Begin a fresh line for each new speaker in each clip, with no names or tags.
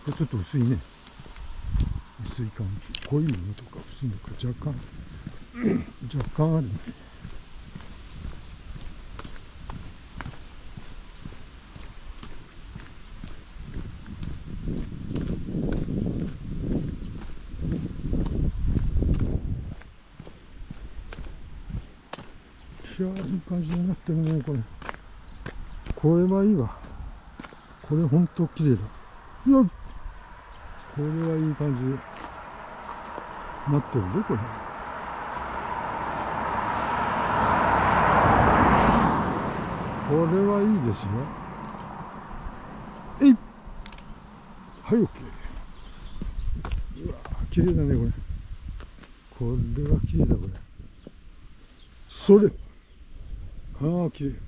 ぱちょっと薄いね。薄い感じ。濃いのとか薄いのか若干あるね。いや、いい感じになってるね、これ。これはいいわ。これほんと綺麗だ。いや、これはいい感じになってるね、これ。これはいいですよ。えい、はい、オッケー。うわー、綺麗だね、これ。これは綺麗だ、これ。それ。ああ、綺麗。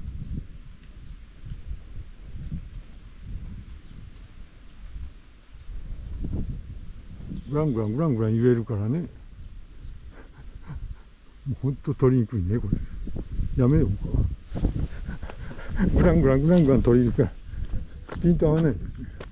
グラングラングラングラン言えるからね。もうほんと取りにくいね、これ。やめようか。グラングラングラングラン取りにくいから。ピント合わない。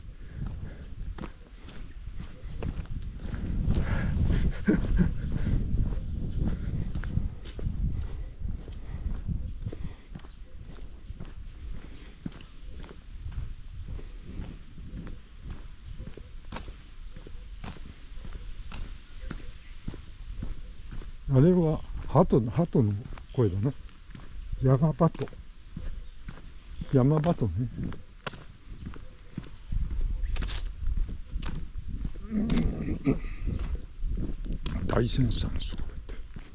あれは鳩の声だな。ヤマバト。ヤマバトね。大山山荘だって。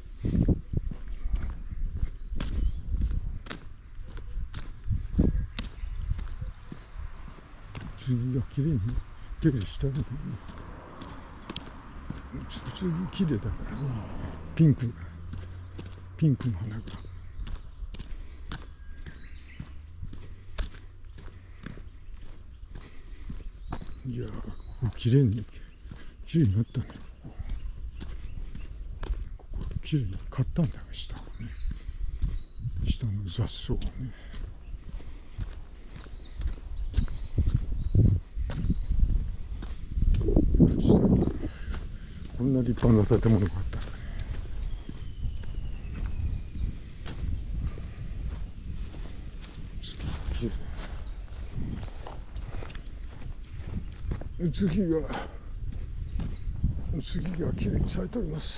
次が綺麗に出るしたね。次綺麗だからね。ピンクの花が。いやー、綺麗になったね。ここ綺麗に買ったんだよ、下をね。下の雑草をね。こんな立派な建物があったんだね。次がきれいに咲いております。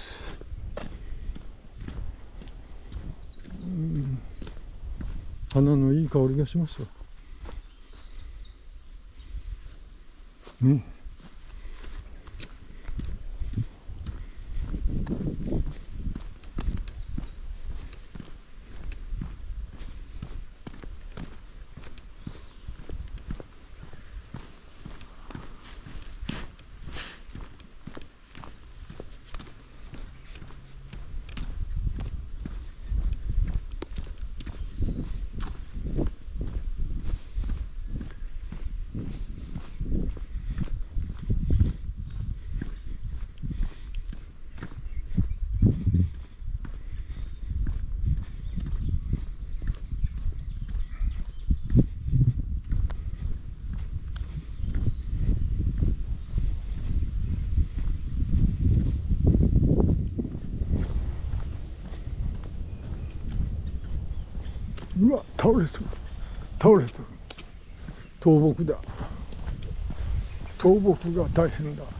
花のいい香りがしますわ。ね。うわ、倒れてる。倒木だ。倒木が大変だ。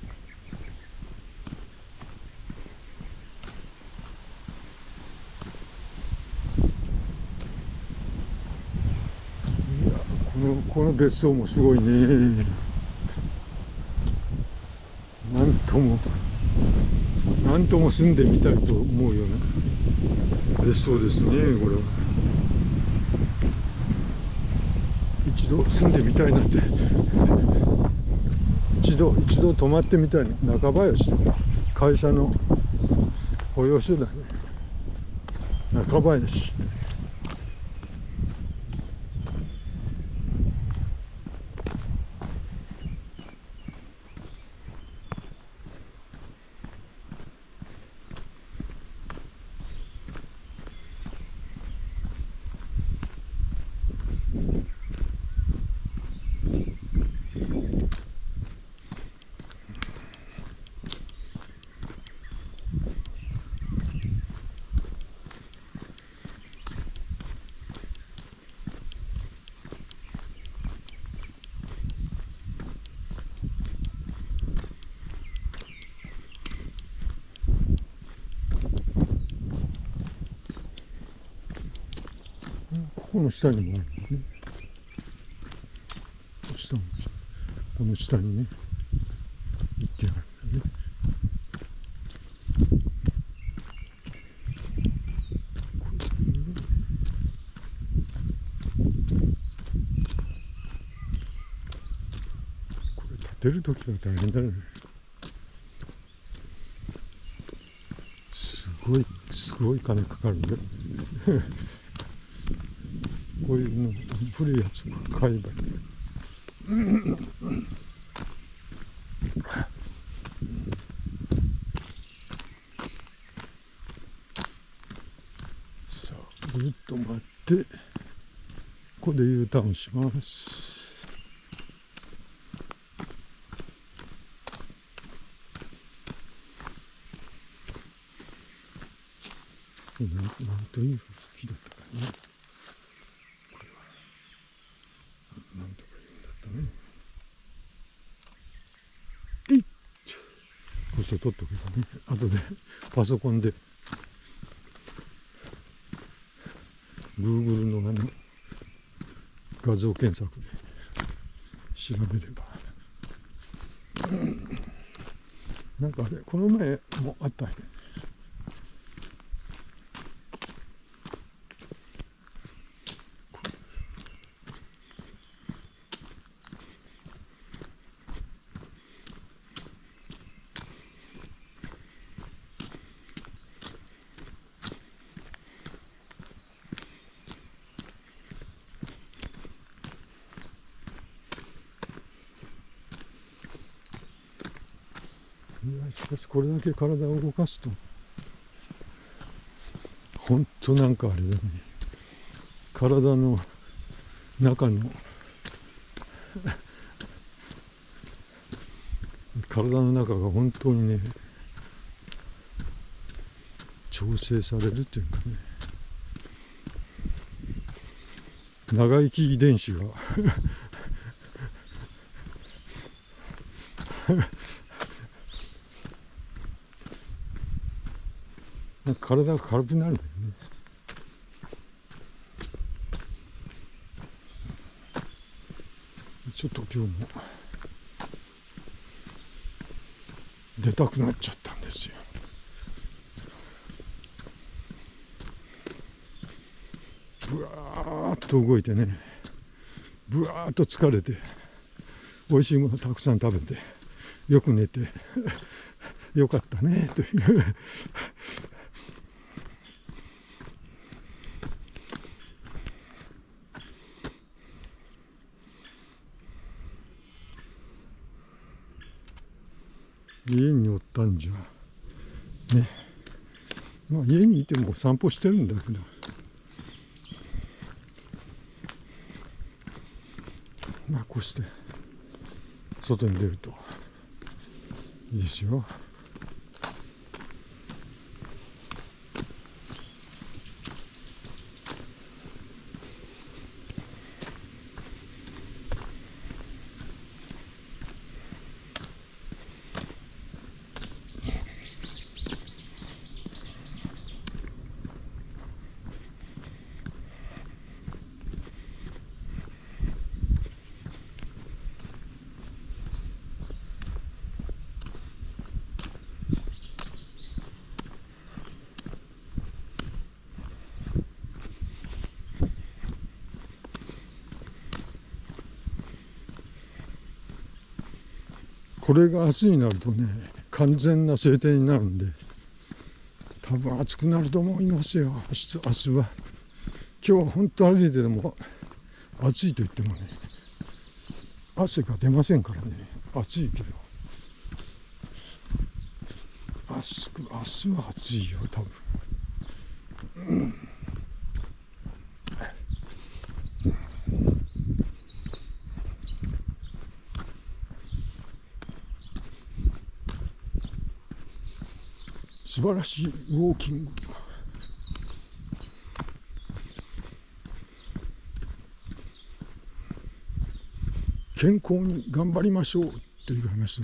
いや、この別荘もすごいね。なんとも住んでみたいと思うような別荘ですね、これは。一度住んでみたいなって一度泊まってみたいな。中林、会社の保養所だね。中林。 この下にもあるんだね。下もこの下にね一軒あるんだね。これ建てる時は大変だよね。すごい金かかるんだよ。こういうの古いやつ買えばいい。さあぐるっと回ってここで U ターンします。なんという木だったかね。これはなんとか言うんだったね。これ撮っとけばね、後でパソコンで Google の画像検索で調べれば、なんかあれこの前もあったね。いやしかしこれだけ体を動かすと本当なんかあれだね、体の中の体の中が本当にね調整されるっていうかね、長生き遺伝子がなんか体が軽くなるんだよね。ちょっと今日も出たくなっちゃったんですよ。ぶわーっと動いてね、ぶわーっと疲れて、美味しいものたくさん食べて、よく寝てよかったねという家におったんじゃね、まあ家にいても散歩してるんだけど、まあこうして外に出るといいですよ。これが明日になるとね、完全な晴天になるんで、多分暑くなると思いますよ。明日は。今日は本当歩いてても暑いと言ってもね、汗が出ませんからね。暑いけど、明日は暑いよ多分。素晴らしいウォーキング。健康に頑張りましょうという話で、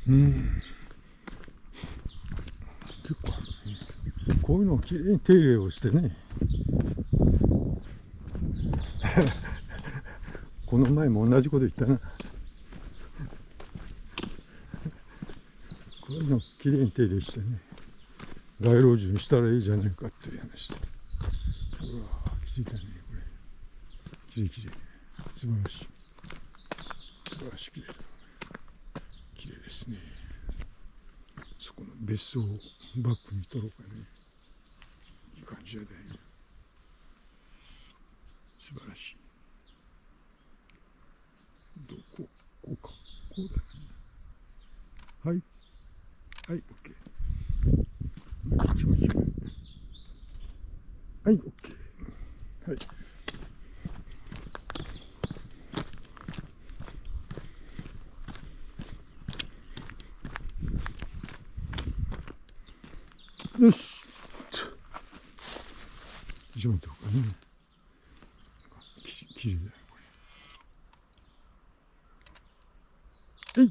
結構あるね。こういうのをきれいに手入れをしてね。この前も同じこと言ったな。こういうのをきれいに手入れしてね、街路樹にしたらいいじゃないかっていう話で。うわぁ、きれいだね、これ。きれいきれい。素晴らしい。素晴らしい、きれいだ。きれいですね。そこの別荘をバックに撮ろうかね。いい感じだね。素晴らしい。こうか。こうだね。はい。はい、OK。こっちもいいよね。はい、OK。はい。よし。以上のとこかね。きれいだよ、これ。はい。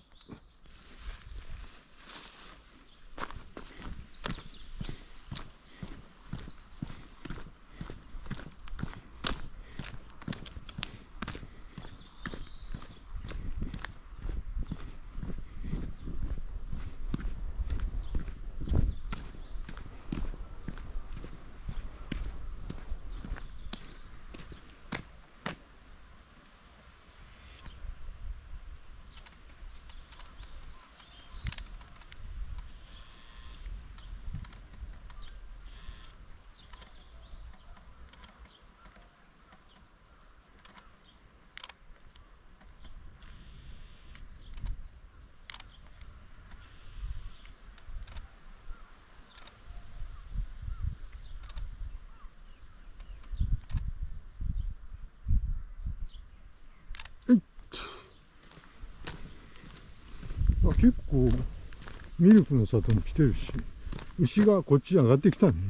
結構ミルクの里に来てるし、牛がこっちに上がってきたね。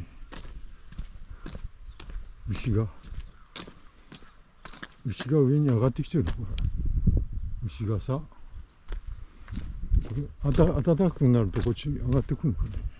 牛が上に上がってきてるの。牛がさ、これ暖かくなるとこっちに上がってくるのかね。